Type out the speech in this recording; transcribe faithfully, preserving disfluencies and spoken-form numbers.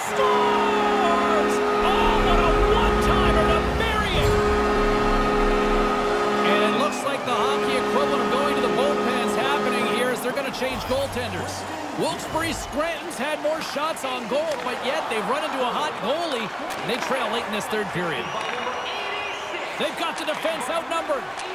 scores! Oh, what a one-timer to bury it! And it looks like the hockey equivalent of going to the bullpen is happening here as they're going to change goaltenders. Wilkes-Barre Scranton's had more shots on goal, but yet they've run into a hot goalie, and they trail late in this third period. They've got the defense outnumbered.